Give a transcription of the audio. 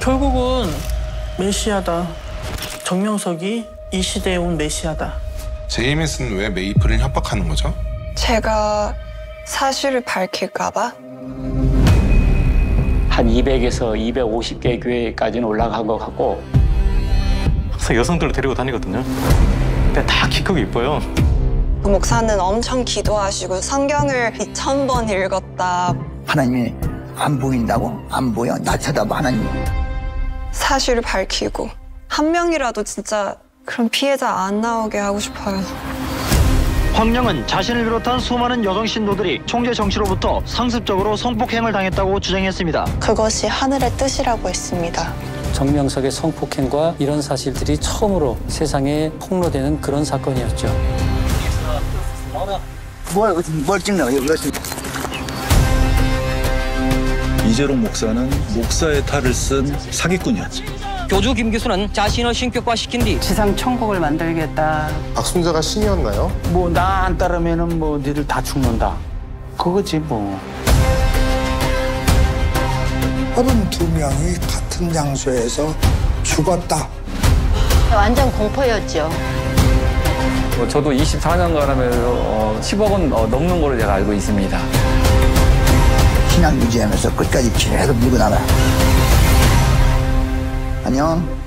결국은 메시아다. 정명석이 이 시대에 온 메시아다. JMS는 왜 메이플을 협박하는 거죠? 제가 사실을 밝힐까 봐? 한 200에서 250개 교회까지는 올라간 것 같고 항상 여성들을 데리고 다니거든요. 근데 다 키 크고 이뻐요. 그 목사는 엄청 기도하시고 성경을 2000번 읽었다. 하나님이 안 보인다고? 안 보여? 나 쳐다봐, 하나님. 사실을 밝히고 한 명이라도 진짜 그런 피해자 안 나오게 하고 싶어요. 황령은 자신을 비롯한 수많은 여성 신도들이 총재 정치로부터 상습적으로 성폭행을 당했다고 주장했습니다. 그것이 하늘의 뜻이라고 했습니다. 정명석의 성폭행과 이런 사실들이 처음으로 세상에 폭로되는 그런 사건이었죠. 뭘 찍나? 이재롱 목사는 목사의 탈을 쓴 사기꾼이었지. 교주 김 교수는 자신을 신격화시킨 뒤 지상 천국을 만들겠다. 박순자가 신이었나요? 뭐 나 안 따르면은 뭐 니들 다 죽는다. 그거지 뭐. 32명이 같은 장소에서 죽었다. 완전 공포였죠. 저도 24년간 하면서 10억 원 넘는 걸로 제가 알고 있습니다. 신앙 유지하면서 끝까지 계속 밀고 나가. 안녕.